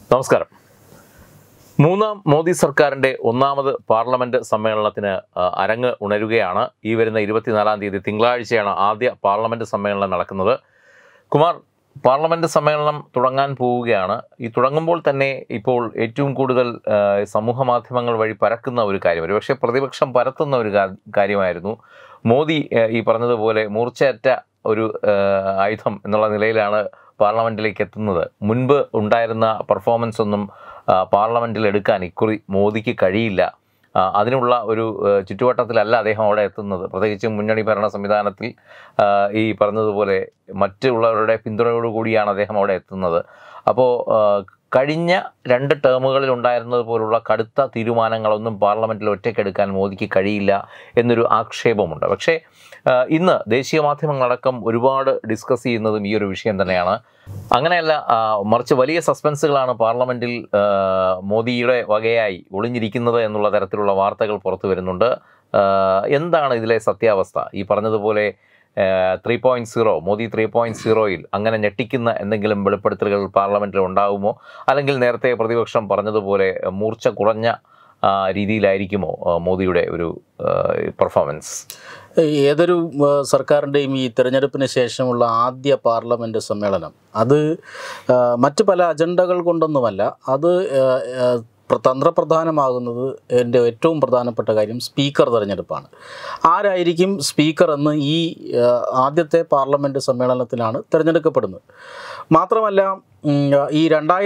നമസ്കാരം. മൂന്നാം മോദി സർക്കാരിൻ്റെ ഒന്നാമത് പാർലമെൻറ്റ് സമ്മേളനത്തിന് അരങ്ങ് ഉണരുകയാണ്. ഈ വരുന്ന 24-ാം തീയതി തിങ്കളാഴ്ചയാണ് ആദ്യ പാർലമെൻറ്റ് സമ്മേളനം നടക്കുന്നത്. കുമാർ, പാർലമെൻറ്റ് സമ്മേളനം തുടങ്ങാൻ പോവുകയാണ്. ഈ തുടങ്ങുമ്പോൾ തന്നെ ഇപ്പോൾ ഏറ്റവും കൂടുതൽ സമൂഹ മാധ്യമങ്ങൾ വഴി പരക്കുന്ന ഒരു കാര്യം, ഒരുപക്ഷെ പ്രതിപക്ഷം പരത്തുന്ന ഒരു കാര്യമായിരുന്നു. മോദി ഈ പറഞ്ഞതുപോലെ മൂർച്ചയറ്റ ഒരു ആയുധം എന്നുള്ള നിലയിലാണ് പാർലമെൻറ്റിലേക്ക് എത്തുന്നത്. മുൻപ് ഉണ്ടായിരുന്ന പെർഫോമൻസ് ഒന്നും പാർലമെൻറ്റിൽ എടുക്കാൻ ഇക്കുറി മോദിക്ക് കഴിയില്ല. അതിനുള്ള ഒരു ചുറ്റുവട്ടത്തിലല്ല അദ്ദേഹം അവിടെ എത്തുന്നത്. പ്രത്യേകിച്ചും മുന്നണി ഭരണ സംവിധാനത്തിൽ ഈ പറഞ്ഞതുപോലെ മറ്റുള്ളവരുടെ പിന്തുണയോടുകൂടിയാണ് അദ്ദേഹം അവിടെ എത്തുന്നത്. അപ്പോൾ കഴിഞ്ഞ 2 ടേമുകളിൽ ഉണ്ടായിരുന്നത് പോലുള്ള കടുത്ത തീരുമാനങ്ങളൊന്നും പാർലമെൻറ്റിൽ ഒറ്റയ്ക്കെടുക്കാൻ മോദിക്ക് കഴിയില്ല എന്നൊരു ആക്ഷേപമുണ്ട്. പക്ഷേ ഇന്ന് ദേശീയ മാധ്യമങ്ങളടക്കം ഒരുപാട് ഡിസ്കസ് ചെയ്യുന്നതും ഈ ഒരു വിഷയം തന്നെയാണ്. അങ്ങനെയല്ല, മറിച്ച് വലിയ സസ്പെൻസുകളാണ് പാർലമെൻറ്റിൽ മോദിയുടെ വകയായി ഒളിഞ്ഞിരിക്കുന്നത് എന്നുള്ള തരത്തിലുള്ള വാർത്തകൾ പുറത്തു വരുന്നുണ്ട്. എന്താണ് ഇതിലെ സത്യാവസ്ഥ? ഈ പറഞ്ഞതുപോലെ 3.0 മോദി 3.0യിൽ അങ്ങനെ ഞെട്ടിക്കുന്ന എന്തെങ്കിലും വെളിപ്പെടുത്തലുകൾ പാർലമെൻറ്റിൽ ഉണ്ടാകുമോ? അല്ലെങ്കിൽ നേരത്തെ പ്രതിപക്ഷം പറഞ്ഞതുപോലെ മൂർച്ച കുറഞ്ഞ രീതിയിലായിരിക്കുമോ മോദിയുടെ ഒരു പെർഫോമൻസ്? ഏതൊരു സർക്കാരിൻ്റെയും ഈ തിരഞ്ഞെടുപ്പിന് ശേഷമുള്ള ആദ്യ പാർലമെൻറ്റ് സമ്മേളനം അത് മറ്റ് പല അജണ്ടകൾ കൊണ്ടൊന്നുമല്ല, അത് തന്ത്രപ്രധാനമാകുന്നത് എൻ്റെ ഏറ്റവും പ്രധാനപ്പെട്ട കാര്യം സ്പീക്കർ തിരഞ്ഞെടുപ്പാണ്. ആരായിരിക്കും സ്പീക്കർ എന്ന് ഈ ആദ്യത്തെ പാർലമെൻറ്റ് സമ്മേളനത്തിലാണ് തിരഞ്ഞെടുക്കപ്പെടുന്നത്. മാത്രമല്ല, ഈ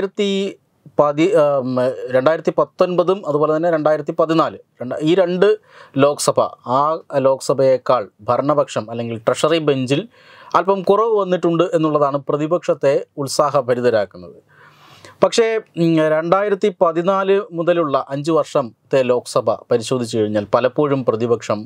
2019 അതുപോലെ തന്നെ 2014 ഈ 2 ലോക്സഭ, ആ ലോക്സഭയേക്കാൾ ഭരണപക്ഷം അല്ലെങ്കിൽ ട്രഷറി ബെഞ്ചിൽ അല്പം കുറവ് വന്നിട്ടുണ്ട് എന്നുള്ളതാണ് പ്രതിപക്ഷത്തെ ഉത്സാഹഭരിതരാക്കുന്നത്. പക്ഷേ 2014 മുതലുള്ള 5 വർഷത്തെ ലോക്സഭ പരിശോധിച്ച് കഴിഞ്ഞാൽ പലപ്പോഴും പ്രതിപക്ഷം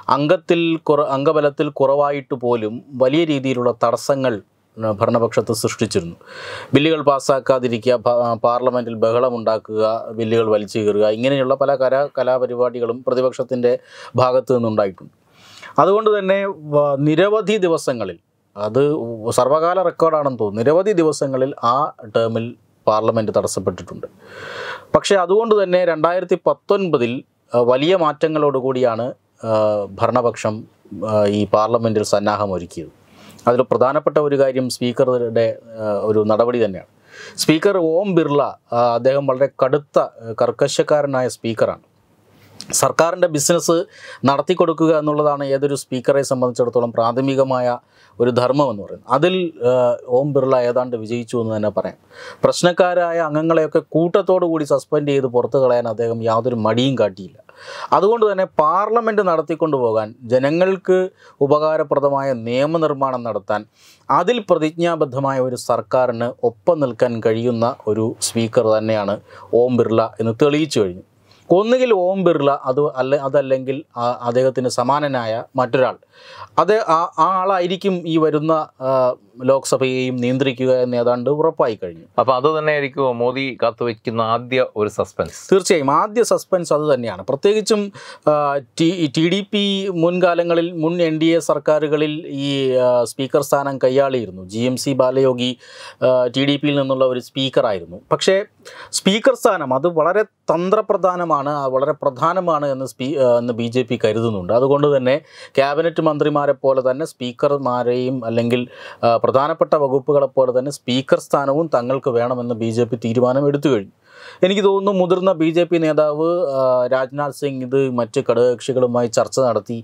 അംഗബലത്തിൽ കുറവായിട്ട് പോലും വലിയ രീതിയിലുള്ള തടസ്സങ്ങൾ ഭരണപക്ഷത്ത് സൃഷ്ടിച്ചിരുന്നു. ബില്ലുകൾ പാസ്സാക്കാതിരിക്കുക, പാർലമെൻറ്റിൽ ബഹളമുണ്ടാക്കുക, ബില്ലുകൾ വലിച്ചു കീറുക, ഇങ്ങനെയുള്ള പല കലാപരിപാടികളും പ്രതിപക്ഷത്തിൻ്റെ ഭാഗത്തു നിന്നുണ്ടായിട്ടുണ്ട്. അതുകൊണ്ട് തന്നെ നിരവധി ദിവസങ്ങളിൽ, അത് സർവകാല റെക്കോർഡാണെന്ന് തോന്നുന്നു, നിരവധി ദിവസങ്ങളിൽ ആ ടേമിൽ പാർലമെൻറ്റ് തടസ്സപ്പെട്ടിട്ടുണ്ട്. പക്ഷേ അതുകൊണ്ട് തന്നെ 2019 വലിയ മാറ്റങ്ങളോടുകൂടിയാണ് ഭരണപക്ഷം ഈ പാർലമെൻറ്റിൽ സന്നാഹമൊരുക്കിയത്. അതിൽ പ്രധാനപ്പെട്ട ഒരു കാര്യം സ്പീക്കറുടെ ഒരു നടപടി തന്നെയാണ്. സ്പീക്കർ ഓം ബിർള, അദ്ദേഹം വളരെ കടുത്ത കർക്കശക്കാരനായ സ്പീക്കറാണ്. സർക്കാരിൻ്റെ ബിസിനസ് നടത്തിക്കൊടുക്കുക എന്നുള്ളതാണ് ഏതൊരു സ്പീക്കറെ സംബന്ധിച്ചിടത്തോളം പ്രാഥമികമായ ഒരു ധർമ്മം എന്ന് പറയുന്നത്. അതിൽ ഓം ബിർള ഏതാണ്ട് വിജയിച്ചു എന്ന് തന്നെ പറയാം. പ്രശ്നക്കാരായ അംഗങ്ങളെയൊക്കെ കൂട്ടത്തോടു കൂടി സസ്പെൻഡ് ചെയ്ത് പുറത്തു കളയാൻ അദ്ദേഹം യാതൊരു മടിയും കാട്ടിയില്ല. അതുകൊണ്ട് തന്നെ പാർലമെൻറ്റ് നടത്തിക്കൊണ്ടു പോകാൻ, ജനങ്ങൾക്ക് ഉപകാരപ്രദമായ നിയമനിർമ്മാണം നടത്താൻ, അതിൽ പ്രതിജ്ഞാബദ്ധമായ ഒരു സർക്കാരിന് ഒപ്പം നിൽക്കാൻ കഴിയുന്ന ഒരു സ്പീക്കർ തന്നെയാണ് ഓം ബിർള എന്ന് തെളിയിച്ചു കഴിഞ്ഞു. ഒന്നുകിൽ ഓം ബിർള, അതല്ലെങ്കിൽ അദ്ദേഹത്തിന് സമാനനായ മറ്റൊരാൾ, ആ ആളായിരിക്കും ഈ വരുന്ന ലോക്സഭയെയും നിയന്ത്രിക്കുക എന്ന് ഏതാണ്ട് ഉറപ്പായി കഴിഞ്ഞു. അപ്പോൾ അത് തന്നെയായിരിക്കും മോദി കാത്തുവയ്ക്കുന്ന ആദ്യ ഒരു സസ്പെൻസ്. തീർച്ചയായും ആദ്യ സസ്പെൻസ് അത് തന്നെയാണ്. പ്രത്യേകിച്ചും TDP മുൻകാലങ്ങളിൽ, മുൻ NDA സർക്കാരുകളിൽ ഈ സ്പീക്കർ സ്ഥാനം കൈയാളിയിരുന്നു. GMC ബാലയോഗി TDPയിൽ നിന്നുള്ള ഒരു സ്പീക്കറായിരുന്നു. പക്ഷേ സ്പീക്കർ സ്ഥാനം അത് വളരെ തന്ത്രപ്രധാനമാണ്, വളരെ പ്രധാനമാണ് എന്ന് BJP കരുതുന്നുണ്ട്. അതുകൊണ്ട് തന്നെ ക്യാബിനറ്റ് മന്ത്രിമാരെ പോലെ തന്നെ സ്പീക്കർമാരെയും അല്ലെങ്കിൽ പ്രധാനപ്പെട്ട വകുപ്പുകളെപ്പോലെ തന്നെ സ്പീക്കർ സ്ഥാനവും തങ്ങൾക്ക് വേണമെന്ന് BJP തീരുമാനം എടുത്തു കഴിഞ്ഞു. എനിക്ക് തോന്നുന്നു മുതിർന്ന BJP നേതാവ് രാജ്നാഥ് സിംഗ് ഇത് മറ്റ് ഘടകകക്ഷികളുമായി ചർച്ച നടത്തി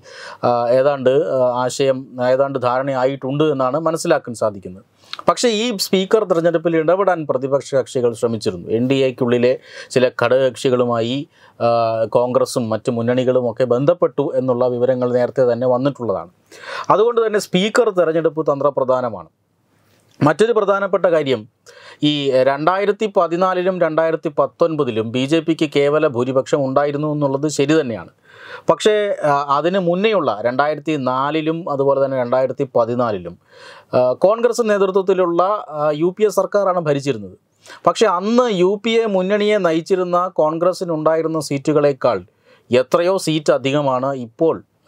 ഏതാണ്ട് ധാരണയായിട്ടുണ്ട് എന്നാണ് മനസ്സിലാക്കാൻ സാധിക്കുന്നത്. പക്ഷേ ഈ സ്പീക്കർ തിരഞ്ഞെടുപ്പിൽ ഇടപെടാൻ പ്രതിപക്ഷ കക്ഷികൾ ശ്രമിച്ചിരുന്നു. NDAയ്ക്കുള്ളിലെ ചില ഘടകകക്ഷികളുമായി കോൺഗ്രസും മറ്റ് മുന്നണികളുമൊക്കെ ബന്ധപ്പെട്ടു എന്നുള്ള വിവരങ്ങൾ നേരത്തെ തന്നെ വന്നിട്ടുള്ളതാണ്. അതുകൊണ്ട് തന്നെ സ്പീക്കർ തിരഞ്ഞെടുപ്പ് തന്ത്രപ്രധാനമാണ്. മറ്റൊരു പ്രധാനപ്പെട്ട കാര്യം, ഈ 2014 2019 BJPക്ക് കേവല ഭൂരിപക്ഷം ഉണ്ടായിരുന്നു എന്നുള്ളത് ശരി തന്നെയാണ്. പക്ഷേ അതിന് മുന്നേയുള്ള 2004 അതുപോലെ തന്നെ 2014 കോൺഗ്രസ് നേതൃത്വത്തിലുള്ള UPA സർക്കാരാണ് ഭരിച്ചിരുന്നത്. പക്ഷേ അന്ന് UPA മുന്നണിയെ നയിച്ചിരുന്ന കോൺഗ്രസിനുണ്ടായിരുന്ന സീറ്റുകളേക്കാൾ എത്രയോ സീറ്റ് അധികമാണ് ഇപ്പോൾ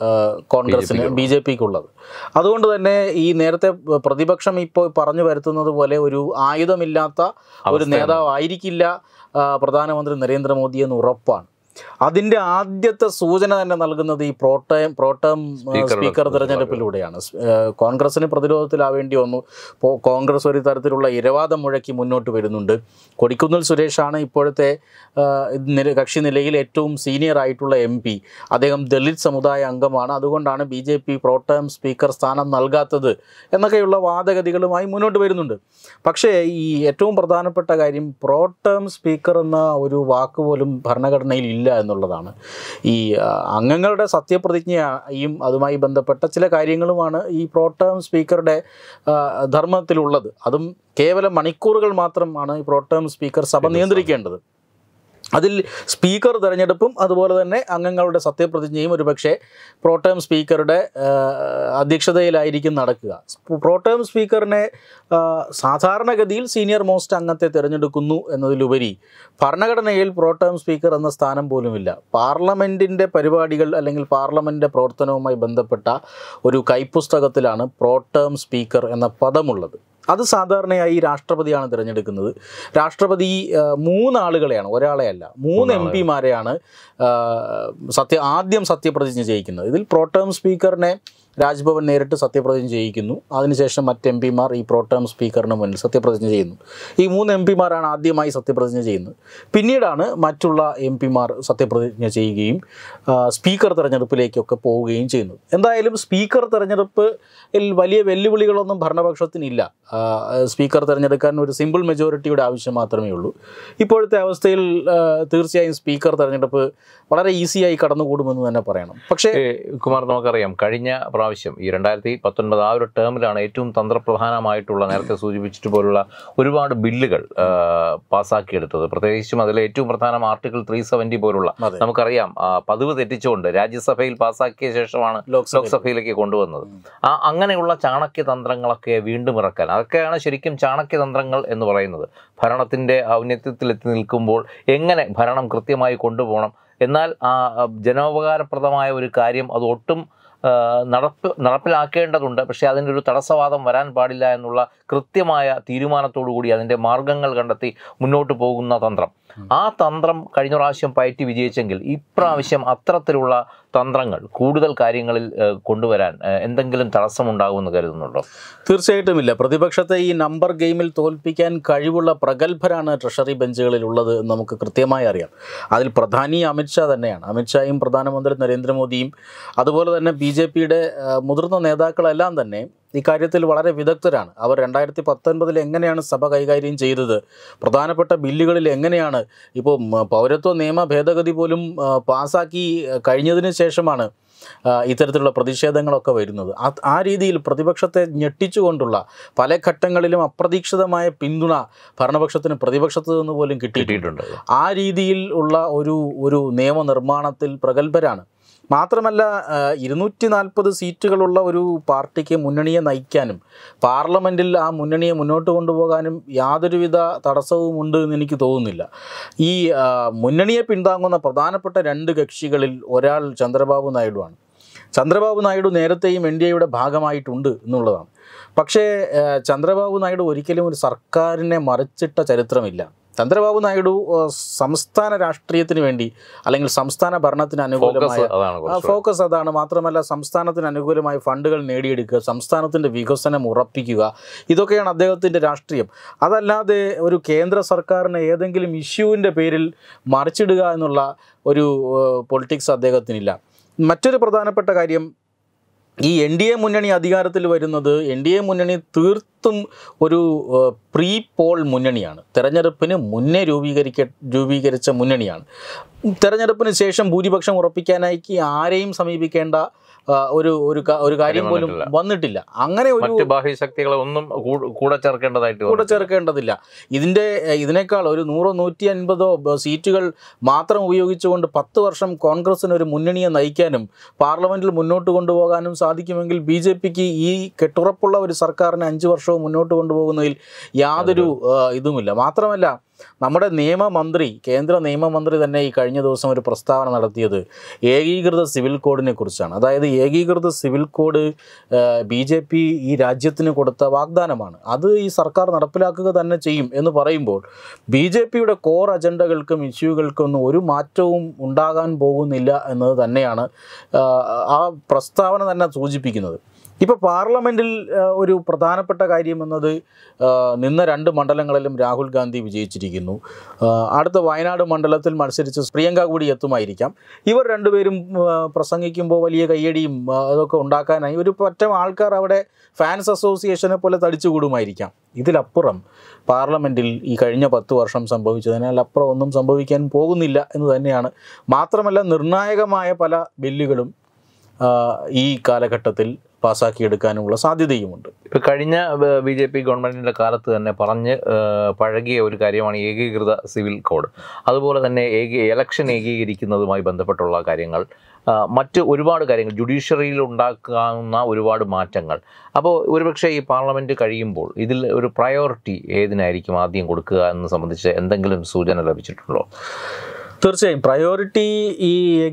കോൺഗ്രസിന് BJPക്ക് ഉള്ളത്. അതുകൊണ്ട് തന്നെ ഈ നേരത്തെ പ്രതിപക്ഷം ഇപ്പോൾ പറഞ്ഞു വരുത്തുന്നത് പോലെ ഒരു ആയുധമില്ലാത്ത ഒരു നേതാവായിരിക്കില്ല പ്രധാനമന്ത്രി നരേന്ദ്രമോദി എന്ന് ഉറപ്പാണ്. അതിൻ്റെ ആദ്യത്തെ സൂചന തന്നെ നൽകുന്നത് ഈ പ്രോട്ടേം സ്പീക്കർ തിരഞ്ഞെടുപ്പിലൂടെയാണ്. കോൺഗ്രസിന് പ്രതിരോധത്തിലാവേണ്ടി വന്നു. കോൺഗ്രസ് ഒരു തരത്തിലുള്ള ഇരവാദം മുഴക്കി മുന്നോട്ട് വരുന്നുണ്ട്. കൊടിക്കുന്നിൽ സുരേഷാണ് ഇപ്പോഴത്തെ കക്ഷി നിലയിൽ ഏറ്റവും സീനിയർ ആയിട്ടുള്ള MP. അദ്ദേഹം ദളിത് സമുദായ അംഗമാണ്. അതുകൊണ്ടാണ് BJP പ്രോട്ടേം സ്പീക്കർ സ്ഥാനം നൽകാത്തത് എന്നൊക്കെയുള്ള വാദഗതികളുമായി മുന്നോട്ട് വരുന്നുണ്ട്. പക്ഷേ ഈ ഏറ്റവും പ്രധാനപ്പെട്ട കാര്യം പ്രോട്ടേം സ്പീക്കർ എന്ന ഒരു വാക്ക് പോലും ഭരണഘടനയിൽ ഇല്ല എന്നുള്ളതാണ്. ഈ അംഗങ്ങളുടെ സത്യപ്രതിജ്ഞയും അതുമായി ബന്ധപ്പെട്ട ചില കാര്യങ്ങളുമാണ് ഈ പ്രോട്ടേം സ്പീക്കറുടെ ധർമ്മത്തിലുള്ളത്. അതും കേവലം മണിക്കൂറുകൾ മാത്രമാണ് ഈ പ്രോട്ടേം സ്പീക്കർ സഭ നിയന്ത്രിക്കേണ്ടത്. അതിൽ സ്പീക്കർ തിരഞ്ഞെടുപ്പും അതുപോലെ തന്നെ അംഗങ്ങളുടെ സത്യപ്രതിജ്ഞയും ഒരുപക്ഷെ പ്രോട്ടേം സ്പീക്കറുടെ അധ്യക്ഷതയിലായിരിക്കും നടക്കുക. പ്രോട്ടേം സ്പീക്കറിനെ സാധാരണഗതിയിൽ സീനിയർ മോസ്റ്റ് അംഗത്തെ തിരഞ്ഞെടുക്കുന്നു എന്നതിലുപരി ഭരണഘടനയിൽ പ്രോട്ടേം സ്പീക്കർ എന്ന സ്ഥാനം പോലുമില്ല. പാർലമെൻറ്റിൻ്റെ പരിപാടികൾ അല്ലെങ്കിൽ പാർലമെൻറ്റിൻ്റെ പ്രവർത്തനവുമായി ബന്ധപ്പെട്ട ഒരു കൈപ്പുസ്തകത്തിലാണ് പ്രോട്ടേം സ്പീക്കർ എന്ന പദമുള്ളത്. അത് സാധാരണയായി രാഷ്ട്രപതിയാണ് തിരഞ്ഞെടുക്കുന്നത്. രാഷ്ട്രപതി 3 ആളുകളെയാണ്, ഒരാളെ അല്ല, 3 MP-മാരെയാണ് ആദ്യം സത്യപ്രതിജ്ഞ ചെയ്യിക്കുന്നത്. ഇതിൽ പ്രോട്ടേം സ്പീക്കറിനെ രാജ്ഭവൻ നേരിട്ട് സത്യപ്രതിജ്ഞ ചെയ്യിക്കുന്നു. അതിനുശേഷം മറ്റ് MP-മാർ ഈ പ്രോട്ടേം സ്പീക്കറിന് മുന്നിൽ സത്യപ്രതിജ്ഞ ചെയ്യുന്നു. ഈ 3 MP-മാരാണ് ആദ്യമായി സത്യപ്രതിജ്ഞ ചെയ്യുന്നത്. പിന്നീടാണ് മറ്റുള്ള MP-മാർ സത്യപ്രതിജ്ഞ ചെയ്യുകയും സ്പീക്കർ തെരഞ്ഞെടുപ്പിലേക്കൊക്കെ പോവുകയും ചെയ്യുന്നത്. എന്തായാലും സ്പീക്കർ തെരഞ്ഞെടുപ്പിൽ വലിയ വെല്ലുവിളികളൊന്നും ഭരണപക്ഷത്തിനില്ല. സ്പീക്കർ തിരഞ്ഞെടുക്കാൻ ഒരു സിമ്പിൾ മെജോറിറ്റിയുടെ ആവശ്യം മാത്രമേ ഉള്ളൂ. ഇപ്പോഴത്തെ അവസ്ഥയിൽ തീർച്ചയായും സ്പീക്കർ തെരഞ്ഞെടുപ്പ് വളരെ ഈസിയായി കടന്നുകൂടുമെന്ന് തന്നെ പറയണം. പക്ഷേ കുമാർ, നമുക്കറിയാം കഴിഞ്ഞ പ്രാവശ്യം ഈ 2019 ആ ഒരു ടേമിലാണ് ഏറ്റവും തന്ത്രപ്രധാനമായിട്ടുള്ള, നേരത്തെ സൂചിപ്പിച്ചിട്ട് പോലുള്ള ഒരുപാട് ബില്ലുകൾ പാസ്സാക്കിയെടുത്തത്. പ്രത്യേകിച്ചും അതിൽ ഏറ്റവും പ്രധാനം ആർട്ടിക്കിൾ 370 പോലുള്ള, നമുക്കറിയാം പതിവ് തെറ്റിച്ചുകൊണ്ട് രാജ്യസഭയിൽ പാസ്സാക്കിയ ശേഷമാണ് ലോക്സഭയിലേക്ക് കൊണ്ടുവന്നത്. അങ്ങനെയുള്ള ചാണക്യതന്ത്രങ്ങളൊക്കെ വീണ്ടും ഇറക്കാൻ, അതൊക്കെയാണ് ശരിക്കും ചാണക്യതന്ത്രങ്ങൾ എന്ന് പറയുന്നത്. ഭരണത്തിൻ്റെ ഔന്നത്യത്തിലെത്തി നിൽക്കുമ്പോൾ എങ്ങനെ ഭരണം കൃത്യമായി കൊണ്ടുപോകണം, എന്നാൽ ജനോപകാരപ്രദമായ ഒരു കാര്യം അത് ഒട്ടും നടപ്പിലാക്കേണ്ടതുണ്ട്, പക്ഷേ അതിൻ്റെ ഒരു തടസ്സവാദം വരാൻ പാടില്ല എന്നുള്ള കൃത്യമായ തീരുമാനത്തോടു കൂടി അതിൻ്റെ മാർഗങ്ങൾ കണ്ടെത്തി മുന്നോട്ട് പോകുന്ന തന്ത്രം. ആ തന്ത്രം കഴിഞ്ഞ പ്രാവശ്യം പയറ്റി വിജയിച്ചെങ്കിൽ ഇപ്രാവശ്യം അത്തരത്തിലുള്ള തന്ത്രങ്ങൾ കൂടുതൽ കാര്യങ്ങളിൽ കൊണ്ടുവരാൻ എന്തെങ്കിലും തടസ്സമുണ്ടാകുമെന്ന് കരുതുന്നുണ്ടോ? തീർച്ചയായിട്ടുമില്ല. പ്രതിപക്ഷത്തെ ഈ നമ്പർ ഗെയിമിൽ തോൽപ്പിക്കാൻ കഴിവുള്ള പ്രഗത്ഭരാണ് ട്രഷറി ബെഞ്ചുകളിൽ ഉള്ളത് എന്ന് നമുക്ക് കൃത്യമായി അറിയാം. അതിൽ പ്രധാനി അമിത്ഷാ തന്നെയാണ്. അമിത്ഷായും പ്രധാനമന്ത്രി നരേന്ദ്രമോദിയും അതുപോലെ തന്നെ BJPയുടെ മുതിർന്ന നേതാക്കളെല്ലാം തന്നെ ഇക്കാര്യത്തിൽ വളരെ വിദഗ്ധരാണ്. അവർ 2019 എങ്ങനെയാണ് സഭ കൈകാര്യം ചെയ്തത്, പ്രധാനപ്പെട്ട ബില്ലുകളിൽ എങ്ങനെയാണ്, ഇപ്പോൾ പൗരത്വ നിയമ ഭേദഗതി പോലും പാസ്സാക്കി കഴിഞ്ഞതിന് ശേഷമാണ് ഇത്തരത്തിലുള്ള പ്രതിഷേധങ്ങളൊക്കെ വരുന്നത്. ആ രീതിയിൽ പ്രതിപക്ഷത്തെ ഞെട്ടിച്ചുകൊണ്ടുള്ള പല ഘട്ടങ്ങളിലും അപ്രതീക്ഷിതമായ പിന്തുണ ഭരണപക്ഷത്തിന് പ്രതിപക്ഷത്ത് നിന്ന് പോലും കിട്ടിയിട്ടുണ്ട്. ആ രീതിയിൽ ഉള്ള ഒരു നിയമനിർമ്മാണത്തിൽ പ്രഗത്ഭരാണ്. മാത്രമല്ല 240 സീറ്റുകളുള്ള ഒരു പാർട്ടിക്ക് മുന്നണിയെ നയിക്കാനും പാർലമെൻറ്റിൽ ആ മുന്നണിയെ മുന്നോട്ട് കൊണ്ടുപോകാനും യാതൊരുവിധ തടസ്സവും ഉണ്ട് എന്ന് എനിക്ക് തോന്നുന്നില്ല. ഈ മുന്നണിയെ പിന്താങ്ങുന്ന പ്രധാനപ്പെട്ട 2 കക്ഷികളിൽ ഒരാൾ ചന്ദ്രബാബു നായിഡുവാണ്. ചന്ദ്രബാബു നായിഡു നേരത്തെയും NDAയുടെ ഭാഗമായിട്ടുണ്ട് എന്നുള്ളതാണ്. പക്ഷേ ചന്ദ്രബാബു നായിഡു ഒരിക്കലും ഒരു സർക്കാരിനെ മറിച്ചിട്ട ചരിത്രമില്ല. ചന്ദ്രബാബു നായിഡു സംസ്ഥാന രാഷ്ട്രീയത്തിന് വേണ്ടി അല്ലെങ്കിൽ സംസ്ഥാന ഭരണത്തിന് അനുകൂലമായ ഫോക്കസ് അതാണ്. മാത്രമല്ല സംസ്ഥാനത്തിന് അനുകൂലമായ ഫണ്ടുകൾ നേടിയെടുക്കുക, സംസ്ഥാനത്തിൻ്റെ വികസനം ഉറപ്പിക്കുക, ഇതൊക്കെയാണ് അദ്ദേഹത്തിൻ്റെ രാഷ്ട്രീയം. അതല്ലാതെ ഒരു കേന്ദ്ര സർക്കാരിനെ ഏതെങ്കിലും ഇഷ്യൂവിൻ്റെ പേരിൽ മറിച്ചിടുക എന്നുള്ള ഒരു പൊളിറ്റിക്സ് അദ്ദേഹത്തിനില്ല. മറ്റൊരു പ്രധാനപ്പെട്ട കാര്യം, ഈ NDA മുന്നണി അധികാരത്തിൽ വരുന്നത്, NDA മുന്നണി തീർത്തും ഒരു പ്രീ പോൾ മുന്നണിയാണ്. തെരഞ്ഞെടുപ്പിന് മുന്നേ രൂപീകരിച്ച മുന്നണിയാണ്. തെരഞ്ഞെടുപ്പിന് ശേഷം ഭൂരിപക്ഷം ഉറപ്പിക്കാനായി ആരെയും സമീപിക്കേണ്ട ഒരു കാര്യം പോലും വന്നിട്ടില്ല. അങ്ങനെ ഒരു ബാഹ്യശക്തികളെ ഒന്നും കൂടെ ചേർക്കേണ്ടതില്ല. ഇതിനേക്കാൾ ഒരു 100-150 സീറ്റുകൾ മാത്രം ഉപയോഗിച്ചുകൊണ്ട് 10 വർഷം കോൺഗ്രസിന് ഒരു മുന്നണിയെ നയിക്കാനും പാർലമെൻറ്റിൽ മുന്നോട്ട് കൊണ്ടുപോകാനും സാധിക്കുമെങ്കിൽ BJPക്ക് ഈ കെട്ടുറപ്പുള്ള ഒരു സർക്കാരിനെ 5 വർഷവും മുന്നോട്ട് കൊണ്ടുപോകുന്നതിൽ യാതൊരു ഇതുമില്ല. മാത്രമല്ല നമ്മുടെ നിയമമന്ത്രി, കേന്ദ്ര നിയമമന്ത്രി തന്നെ ഈ കഴിഞ്ഞ ദിവസം ഒരു പ്രസ്താവന നടത്തിയത് ഏകീകൃത സിവിൽ കോഡിനെ കുറിച്ചാണ്. അതായത് ഏകീകൃത സിവിൽ കോഡ് BJP ഈ രാജ്യത്തിന് കൊടുത്ത വാഗ്ദാനമാണ്. അത് ഈ സർക്കാർ നടപ്പിലാക്കുക തന്നെ ചെയ്യും എന്ന് പറയുമ്പോൾ BJPയുടെ കോർ അജണ്ടകൾക്കും ഇഷ്യൂകൾക്കൊന്നും ഒരു മാറ്റവും ഉണ്ടാകാൻ പോകുന്നില്ല എന്നത് തന്നെയാണ് ആ പ്രസ്താവന തന്നെ സൂചിപ്പിക്കുന്നത്. ഇപ്പോൾ പാർലമെൻറ്റിൽ ഒരു പ്രധാനപ്പെട്ട കാര്യം എന്നത് നിന്ന 2 മണ്ഡലങ്ങളിലും രാഹുൽ ഗാന്ധി വിജയിച്ചിരിക്കുന്നു. അടുത്ത വയനാട് മണ്ഡലത്തിൽ മത്സരിച്ച് പ്രിയങ്ക കൂടി എത്തുമായിരിക്കാം. ഇവർ രണ്ടുപേരും പ്രസംഗിക്കുമ്പോൾ വലിയ കയ്യടിയും അതൊക്കെ ഉണ്ടാക്കാനായി ഒരു പറ്റം ആൾക്കാർ അവിടെ ഫാൻസ് അസോസിയേഷനെ പോലെ തടിച്ചുകൂടുമായിരിക്കാം. ഇതിലപ്പുറം പാർലമെൻറ്റിൽ ഈ കഴിഞ്ഞ 10 വർഷം സംഭവിച്ചതിനപ്പുറം ഒന്നും സംഭവിക്കാൻ പോകുന്നില്ല എന്ന് തന്നെയാണ്. മാത്രമല്ല നിർണായകമായ പല ബില്ലുകളും ഈ കാലഘട്ടത്തിൽ പാസ്സാക്കിയെടുക്കാനുള്ള സാധ്യതയുമുണ്ട്. ഇപ്പോൾ കഴിഞ്ഞ BJP ഗവൺമെൻറ്റിൻ്റെ കാലത്ത് തന്നെ പറഞ്ഞ് പഴകിയ ഒരു കാര്യമാണ് ഏകീകൃത സിവിൽ കോഡ്. അതുപോലെ തന്നെ ഇലക്ഷൻ ഏകീകരിക്കുന്നതുമായി ബന്ധപ്പെട്ടുള്ള കാര്യങ്ങൾ, മറ്റ് ഒരുപാട് കാര്യങ്ങൾ, ജുഡീഷ്യറിയിൽ ഉണ്ടാക്കാവുന്ന ഒരുപാട് മാറ്റങ്ങൾ. അപ്പോൾ ഒരുപക്ഷെ ഈ പാർലമെൻറ്റ് കഴിയുമ്പോൾ ഇതിൽ ഒരു പ്രയോറിറ്റി ഏതിനായിരിക്കും ആദ്യം കൊടുക്കുക എന്ന് സംബന്ധിച്ച് എന്തെങ്കിലും സൂചന ലഭിച്ചിട്ടുണ്ടോ? തീർച്ചയായും പ്രയോറിറ്റി ഈ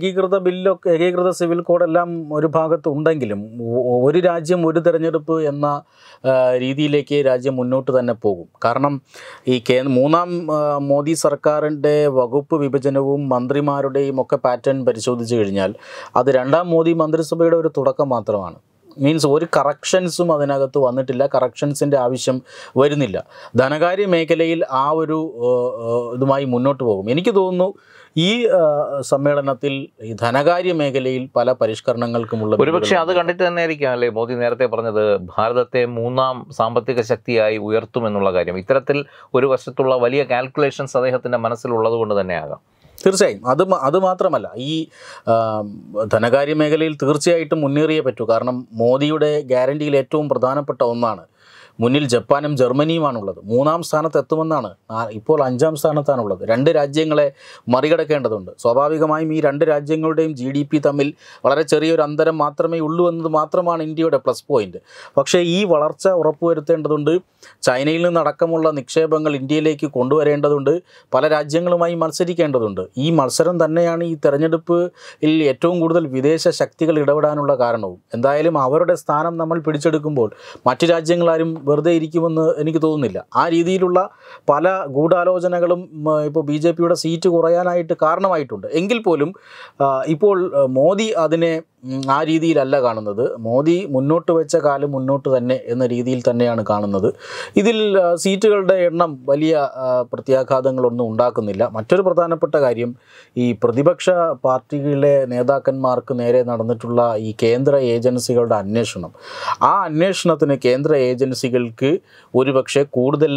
ഏകീകൃത സിവിൽ കോഡെല്ലാം ഒരു ഭാഗത്ത് ഉണ്ടെങ്കിലും ഒരു രാജ്യം ഒരു തിരഞ്ഞെടുപ്പ് എന്ന രീതിയിലേക്ക് രാജ്യം മുന്നോട്ട് തന്നെ പോകും. കാരണം ഈ മൂന്നാം മോദി സർക്കാരിൻ്റെ വകുപ്പ് വിഭജനവും മന്ത്രിമാരുടെയും ഒക്കെ പാറ്റേൺ പരിശോധിച്ച് കഴിഞ്ഞാൽ അത് 2ാം മോദി മന്ത്രിസഭയുടെ ഒരു തുടക്കം മാത്രമാണ്. മീൻസ് ഒരു കറക്ഷൻസും അതിനകത്ത് വന്നിട്ടില്ല, കറക്ഷൻസിൻ്റെ ആവശ്യം വരുന്നില്ല. ധനകാര്യ മേഖലയിൽ ആ ഒരു ഇതുമായി മുന്നോട്ട് പോകും. എനിക്ക് തോന്നുന്നു ഈ സമ്മേളനത്തിൽ ഈ ധനകാര്യ മേഖലയിൽ പല പരിഷ്കരണങ്ങൾക്കുമുള്ള ഒരുപക്ഷെ അത് കണ്ടിട്ട് തന്നെ ആയിരിക്കാം അല്ലേ മോദി നേരത്തെ പറഞ്ഞത് ഭാരതത്തെ 3ാം സാമ്പത്തിക ശക്തിയായി ഉയർത്തുമെന്നുള്ള കാര്യം. ഇത്തരത്തിൽ ഒരു വശത്തുള്ള വലിയ കാൽക്കുലേഷൻസ് അദ്ദേഹത്തിൻ്റെ മനസ്സിലുള്ളത് കൊണ്ട് തന്നെയാകാം. തീർച്ചയായും അത് മാത്രമല്ല, ഈ ധനകാര്യ മേഖലയിൽ തീർച്ചയായിട്ടും മുന്നേറിയേ പറ്റൂ. കാരണം മോദിയുടെ ഗ്യാരണ്ടിയിൽ ഏറ്റവും പ്രധാനപ്പെട്ട ഒന്നാണ് മുന്നിൽ ജപ്പാനും ജർമ്മനിയുമാണുള്ളത്. 3ാം സ്ഥാനത്ത് എത്തുമെന്നാണ്. ഇപ്പോൾ 5ാം സ്ഥാനത്താണുള്ളത്. 2 രാജ്യങ്ങളെ മറികടക്കേണ്ടതുണ്ട്. സ്വാഭാവികമായും ഈ 2 രാജ്യങ്ങളുടെയും GDP തമ്മിൽ വളരെ ചെറിയൊരു അന്തരം മാത്രമേ ഉള്ളൂ എന്നത് മാത്രമാണ് ഇന്ത്യയുടെ പ്ലസ് പോയിന്റ്. പക്ഷേ ഈ വളർച്ച ഉറപ്പുവരുത്തേണ്ടതുണ്ട്. ചൈനയിൽ നിന്നടക്കമുള്ള നിക്ഷേപങ്ങൾ ഇന്ത്യയിലേക്ക് കൊണ്ടുവരേണ്ടതുണ്ട്. പല രാജ്യങ്ങളുമായി മത്സരിക്കേണ്ടതുണ്ട്. ഈ മത്സരം തന്നെയാണ് ഈ തെരഞ്ഞെടുപ്പിൽ ഏറ്റവും കൂടുതൽ വിദേശ ശക്തികൾ ഇടപെടാനുള്ള കാരണവും. എന്തായാലും അവരുടെ സ്ഥാനം നമ്മൾ പിടിച്ചെടുക്കുമ്പോൾ മറ്റു രാജ്യങ്ങളാരും വെറുതെ ഇരിക്കുമെന്ന് എനിക്ക് തോന്നുന്നില്ല. ആ രീതിയിലുള്ള പല ഗൂഢാലോചനകളും ഇപ്പോൾ BJPയുടെ സീറ്റ് കുറയാനായിട്ട് കാരണമായിട്ടുണ്ട്. എങ്കിൽ പോലും ഇപ്പോൾ മോദി അതിനെ ആ രീതിയിലല്ല കാണുന്നത്. മോദി മുന്നോട്ട് വെച്ച കാലം മുന്നോട്ട് തന്നെ എന്ന രീതിയിൽ തന്നെയാണ് കാണുന്നത്. ഇതിൽ സീറ്റുകളുടെ എണ്ണം വലിയ പ്രത്യാഘാതങ്ങളൊന്നും ഉണ്ടാക്കുന്നില്ല. മറ്റൊരു പ്രധാനപ്പെട്ട കാര്യം ഈ പ്രതിപക്ഷ പാർട്ടികളിലെ നേതാക്കന്മാർക്ക് നേരെ നടന്നിട്ടുള്ള ഈ കേന്ദ്ര ഏജൻസികളുടെ അന്വേഷണം. ആ അന്വേഷണത്തിന് കേന്ദ്ര ഏജൻസികൾക്ക് ഒരുപക്ഷെ കൂടുതൽ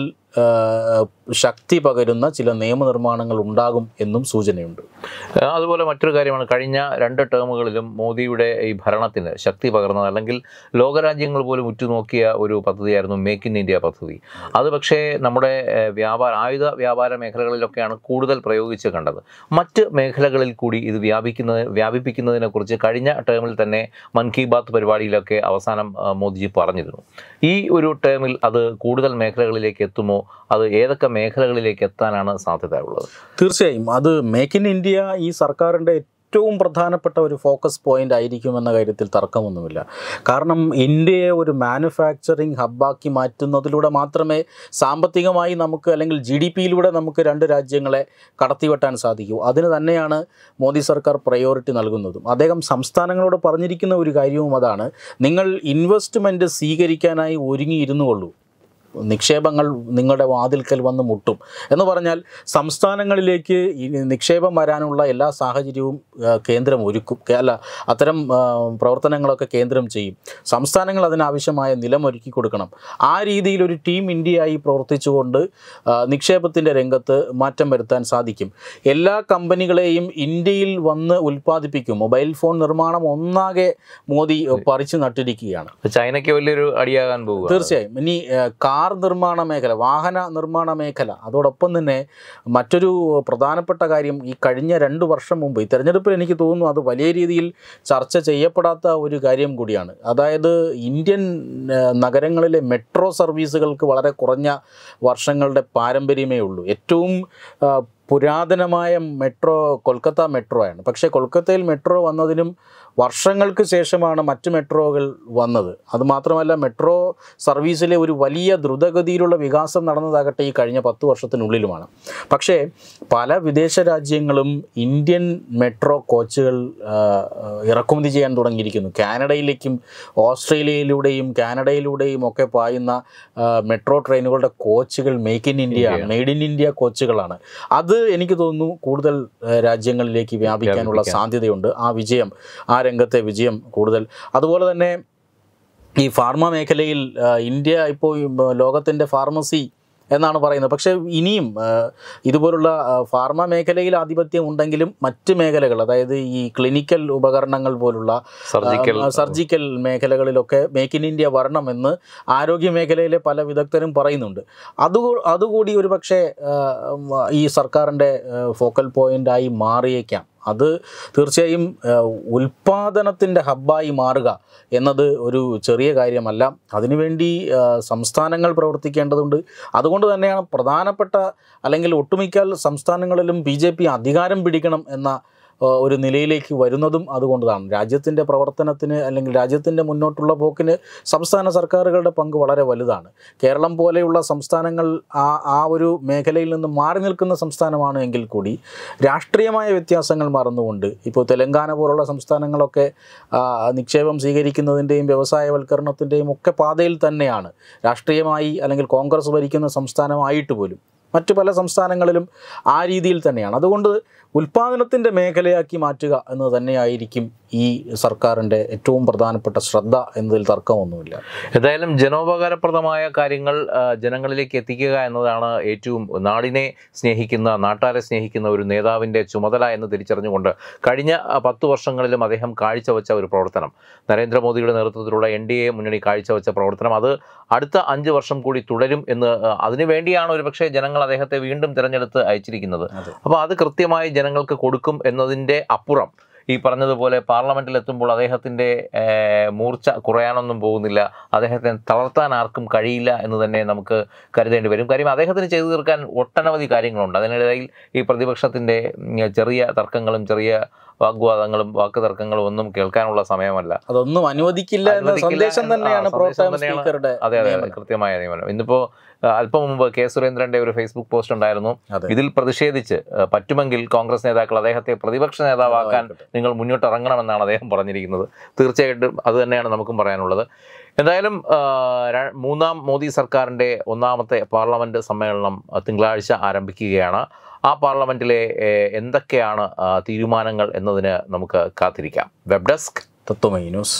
ശക്തി പകരുന്ന ചില നിയമനിർമ്മാണങ്ങൾ ഉണ്ടാകും എന്നും സൂചനയുണ്ട്. അതുപോലെ മറ്റൊരു കാര്യമാണ്, കഴിഞ്ഞ 2 ടേമുകളിലും മോദിയുടെ ഈ ഭരണത്തിന് ശക്തി പകർന്നത് അല്ലെങ്കിൽ ലോകരാജ്യങ്ങൾ പോലും ഉറ്റുനോക്കിയ ഒരു പദ്ധതിയായിരുന്നു മേക്ക് ഇൻ ഇന്ത്യ പദ്ധതി. അത് പക്ഷേ നമ്മുടെ ആയുധ വ്യാപാര മേഖലകളിലൊക്കെയാണ് കൂടുതൽ പ്രയോഗിച്ച് കണ്ടത്. മറ്റ് മേഖലകളിൽ കൂടി ഇത് വ്യാപിപ്പിക്കുന്നതിനെക്കുറിച്ച് കഴിഞ്ഞ ടേമിൽ തന്നെ മൻ കി ബാത്ത് പരിപാടിയിലൊക്കെ അവസാനം മോദിജി പറഞ്ഞിരുന്നു. ഈ ഒരു ടേമിൽ അത് കൂടുതൽ മേഖലകളിലേക്ക് എത്തുമോ? അത് ഏതൊക്കെ മേഖലകളിലേക്ക് എത്താനാണ് സാധ്യതയുള്ളത്? തീർച്ചയായും അത് മേക്ക് ഇൻ ഇന്ത്യ ഈ സർക്കാരിൻ്റെ ഏറ്റവും പ്രധാനപ്പെട്ട ഒരു ഫോക്കസ് പോയിൻ്റ് ആയിരിക്കുമെന്ന കാര്യത്തിൽ തർക്കമൊന്നുമില്ല. കാരണം ഇന്ത്യയെ ഒരു മാനുഫാക്ചറിങ് ഹബ്ബാക്കി മാറ്റുന്നതിലൂടെ മാത്രമേ സാമ്പത്തികമായി നമുക്ക് അല്ലെങ്കിൽ GDPയിലൂടെ നമുക്ക് 2 രാജ്യങ്ങളെ കടത്തിവെട്ടാൻ സാധിക്കൂ. അതിന് തന്നെയാണ് മോദി സർക്കാർ പ്രയോറിറ്റി നൽകുന്നതും. അദ്ദേഹം സംസ്ഥാനങ്ങളോട് പറഞ്ഞിരിക്കുന്ന ഒരു കാര്യവും അതാണ്, നിങ്ങൾ ഇൻവെസ്റ്റ്മെൻറ്റ് സ്വീകരിക്കാനായി ഒരുങ്ങിയിരുന്നുകൊള്ളൂ, നിക്ഷേപങ്ങൾ നിങ്ങളുടെ വാതിൽക്കൽ വന്ന് മുട്ടും എന്ന് പറഞ്ഞാൽ സംസ്ഥാനങ്ങളിലേക്ക് നിക്ഷേപം വരാനുള്ള എല്ലാ സാഹചര്യവും കേന്ദ്രം ഒരുക്കും. അത്തരം പ്രവർത്തനങ്ങളൊക്കെ കേന്ദ്രം ചെയ്യും. സംസ്ഥാനങ്ങൾ അതിനാവശ്യമായ നിലമൊരുക്കി കൊടുക്കണം. ആ രീതിയിൽ ഒരു ടീം ഇന്ത്യയായി പ്രവർത്തിച്ചുകൊണ്ട് നിക്ഷേപത്തിൻ്റെ രംഗത്ത് മാറ്റം വരുത്താൻ സാധിക്കും. എല്ലാ കമ്പനികളെയും ഇന്ത്യയിൽ വന്ന് ഉൽപ്പാദിപ്പിക്കും. മൊബൈൽ ഫോൺ നിർമ്മാണം ഒന്നാകെ മോദി പറിച്ചു നട്ടിരിക്കുകയാണ്. ചൈനയ്ക്ക് വലിയൊരു അടിയാകാൻ പോകും. തീർച്ചയായും. ഇനി കാർ നിർമ്മാണ മേഖല, വാഹന നിർമ്മാണ മേഖല, അതോടൊപ്പം തന്നെ മറ്റൊരു പ്രധാനപ്പെട്ട കാര്യം ഈ കഴിഞ്ഞ 2 വർഷം മുമ്പ് ഈ തെരഞ്ഞെടുപ്പിൽ എനിക്ക് തോന്നുന്നു അത് വലിയ രീതിയിൽ ചർച്ച ചെയ്യപ്പെടാത്ത ഒരു കാര്യം കൂടിയാണ്. അതായത് ഇന്ത്യൻ നഗരങ്ങളിലെ മെട്രോ സർവീസുകൾക്ക് വളരെ കുറഞ്ഞ വർഷങ്ങളുടെ പാരമ്പര്യമേ ഉള്ളൂ. ഏറ്റവും പുരാതനമായ മെട്രോ കൊൽക്കത്ത മെട്രോ ആണ്. പക്ഷേ കൊൽക്കത്തയിൽ മെട്രോ വന്നതിനും വർഷങ്ങൾക്ക് ശേഷമാണ് മറ്റ് മെട്രോകൾ വന്നത്. അതുമാത്രമല്ല മെട്രോ സർവീസിലെ ഒരു വലിയ ദ്രുതഗതിയിലുള്ള വികാസം നടന്നതാകട്ടെ ഈ കഴിഞ്ഞ 10 വർഷത്തിനുള്ളിലുമാണ്. പക്ഷേ പല വിദേശ രാജ്യങ്ങളും ഇന്ത്യൻ മെട്രോ കോച്ചുകൾ ഇറക്കുമതി ചെയ്യാൻ തുടങ്ങിയിരിക്കുന്നു. കാനഡയിലേക്കും ഓസ്ട്രേലിയയിലൂടെയും കാനഡയിലൂടെയും ഒക്കെ പായുന്ന മെട്രോ ട്രെയിനുകളുടെ കോച്ചുകൾ മെയ്ഡ് ഇൻ ഇന്ത്യ കോച്ചുകളാണ്. അത് എനിക്ക് തോന്നുന്നു കൂടുതൽ രാജ്യങ്ങളിലേക്ക് വ്യാപിക്കാനുള്ള സാധ്യതയുണ്ട്. ആ രംഗത്തെ വിജയം കൂടുതൽ. അതുപോലെ തന്നെ ഈ ഫാർമ മേഖലയിൽ ഇന്ത്യ ഇപ്പോൾ ലോകത്തിൻ്റെ ഫാർമസി എന്നാണ് പറയുന്നത്. പക്ഷേ ഇനിയും ഇതുപോലുള്ള ഫാർമ മേഖലയിൽ ആധിപത്യം ഉണ്ടെങ്കിലും മറ്റ് മേഖലകൾ, അതായത് ഈ ക്ലിനിക്കൽ ഉപകരണങ്ങൾ പോലുള്ള സർജിക്കൽ മേഖലകളിലൊക്കെ മേക്ക് ഇൻ ഇന്ത്യ വരണമെന്ന് ആരോഗ്യ മേഖലയിലെ പല വിദഗ്ധരും പറയുന്നുണ്ട്. അതുകൂടി ഒരു പക്ഷേ ഈ സർക്കാരിൻ്റെ ഫോക്കൽ പോയിൻ്റായി മാറിയേക്കാം. അത് തീർച്ചയായും ഉൽപ്പാദനത്തിൻ്റെ ഹബ്ബായി മാറുക എന്നത് ഒരു ചെറിയ കാര്യമല്ല. അതിനുവേണ്ടി സംസ്ഥാനങ്ങൾ പ്രവർത്തിക്കേണ്ടതുണ്ട്. അതുകൊണ്ട് തന്നെയാണ് പ്രധാനപ്പെട്ട അല്ലെങ്കിൽ ഒട്ടുമിക്ക സംസ്ഥാനങ്ങളിലും BJP അധികാരം പിടിക്കണം എന്ന ഒരു നിലയിലേക്ക് വരുന്നതും അതുകൊണ്ടാണ്. രാജ്യത്തിൻ്റെ പ്രവർത്തനത്തിന് അല്ലെങ്കിൽ രാജ്യത്തിൻ്റെ മുന്നോട്ടുള്ള പോക്കിന് സംസ്ഥാന സർക്കാരുകളുടെ പങ്ക് വളരെ വലുതാണ്. കേരളം പോലെയുള്ള സംസ്ഥാനങ്ങൾ ആ ഒരു മേഖലയിൽ നിന്ന് മാറി നിൽക്കുന്ന സംസ്ഥാനമാണ് എങ്കിൽ കൂടി രാഷ്ട്രീയമായ വ്യത്യാസങ്ങൾ മറന്നുകൊണ്ട് ഇപ്പോൾ തെലങ്കാന പോലുള്ള സംസ്ഥാനങ്ങളൊക്കെ നിക്ഷേപം സ്വീകരിക്കുന്നതിൻ്റെയും വ്യവസായവൽക്കരണത്തിൻ്റെയും ഒക്കെ പാതയിൽ തന്നെയാണ്. രാഷ്ട്രീയമായി അല്ലെങ്കിൽ കോൺഗ്രസ് ഭരിക്കുന്ന സംസ്ഥാനമായിട്ട് പോലും മറ്റു പല സംസ്ഥാനങ്ങളിലും ആ രീതിയിൽ തന്നെയാണ്. അതുകൊണ്ട് ഉൽപ്പാദനത്തിൻ്റെ മേഖലയാക്കി മാറ്റുക എന്നത് തന്നെയായിരിക്കും ഈ സർക്കാരിൻ്റെ ഏറ്റവും പ്രധാനപ്പെട്ട ശ്രദ്ധ എന്നതിൽ തർക്കമൊന്നുമില്ല. ഏതായാലും ജനോപകാരപ്രദമായ കാര്യങ്ങൾ ജനങ്ങളിലേക്ക് എത്തിക്കുക എന്നതാണ് ഏറ്റവും നാടിനെ സ്നേഹിക്കുന്ന, നാട്ടാരെ സ്നേഹിക്കുന്ന ഒരു നേതാവിൻ്റെ ചുമതല എന്ന് തിരിച്ചറിഞ്ഞുകൊണ്ട് കഴിഞ്ഞ 10 വർഷങ്ങളിലും അദ്ദേഹം കാഴ്ചവെച്ച ഒരു പ്രവർത്തനം, നരേന്ദ്രമോദിയുടെ നേതൃത്വത്തിലുള്ള NDA മുന്നണി കാഴ്ചവെച്ച പ്രവർത്തനം, അത് അടുത്ത 5 വർഷം കൂടി തുടരും എന്ന് അതിനുവേണ്ടിയാണ് ഒരുപക്ഷെ ജനങ്ങൾ അദ്ദേഹത്തെ വീണ്ടും തിരഞ്ഞെടുത്ത് അയച്ചിരിക്കുന്നത്. അപ്പോൾ അത് കൃത്യമായി ജനങ്ങൾക്ക് കൊടുക്കും എന്നതിൻ്റെ അപ്പുറം ഈ പറഞ്ഞതുപോലെ പാർലമെൻറ്റിൽ എത്തുമ്പോൾ അദ്ദേഹത്തിൻ്റെ മൂർച്ച കുറയാനൊന്നും പോകുന്നില്ല, അദ്ദേഹത്തെ തളർത്താൻ ആർക്കും കഴിയില്ല എന്ന് തന്നെ നമുക്ക് കരുതേണ്ടി വരും. കാര്യം അദ്ദേഹത്തിന് ചെയ്തു തീർക്കാൻ ഒട്ടനവധി കാര്യങ്ങളുണ്ട്. അതിനിടയിൽ ഈ പ്രതിപക്ഷത്തിൻ്റെ ചെറിയ തർക്കങ്ങളും ചെറിയ വാഗ്വാദങ്ങളും വാക്കുതർക്കങ്ങളും ഒന്നും കേൾക്കാനുള്ള സമയമല്ല. അതൊന്നും അനുവദിക്കില്ല എന്ന സന്ദേശം തന്നെയാണ് സ്പീക്കറുടെ. അതെ, കൃത്യമായ നിയമനം. ഇന്നിപ്പോൾ അല്പം മുമ്പ് കെ സുരേന്ദ്രന്റെ ഒരു ഫേസ്ബുക്ക് പോസ്റ്റ് ഉണ്ടായിരുന്നു. ഇതിൽ പ്രതിഷേധിച്ച് പറ്റുമെങ്കിൽ കോൺഗ്രസ് നേതാക്കൾ അദ്ദേഹത്തെ പ്രതിപക്ഷ നേതാവാക്കാൻ നിങ്ങൾ മുന്നോട്ടിറങ്ങണമെന്നാണ് അദ്ദേഹം പറഞ്ഞിരിക്കുന്നത്. തീർച്ചയായിട്ടും അത് തന്നെയാണ് നമുക്കും പറയാനുള്ളത്. എന്തായാലും 3ാം മോദി സർക്കാരിൻ്റെ 1ാമത്തെ പാർലമെൻറ്റ് സമ്മേളനം തിങ്കളാഴ്ച ആരംഭിക്കുകയാണ്. ആ പാർലമെൻറ്റിലെ എന്തൊക്കെയാണ് തീരുമാനങ്ങൾ എന്നതിന് നമുക്ക് കാത്തിരിക്കാം. Web desk Tatwamayi news,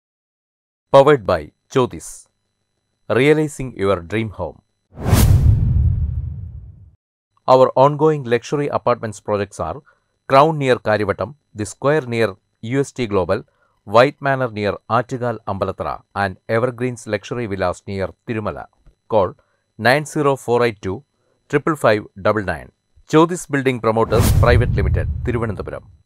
powered by Jyothis, realising your dream home. Our ongoing luxury apartments projects are Crown near Karivattam, The Square near UST Global, White Manor near Attigal Ambalathara, and Evergreens Luxury Villas near Tirumala. Call 90482 55599. Jyothis Building Promoters Private Limited, Thiruvananthapuram.